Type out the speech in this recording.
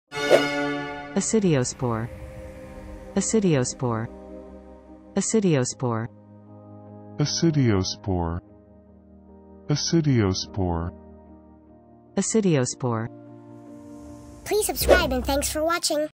Aecidiospore. Aecidiospore. Aecidiospore. Aecidiospore. Aecidiospore. Aecidiospore. Please subscribe and thanks for watching.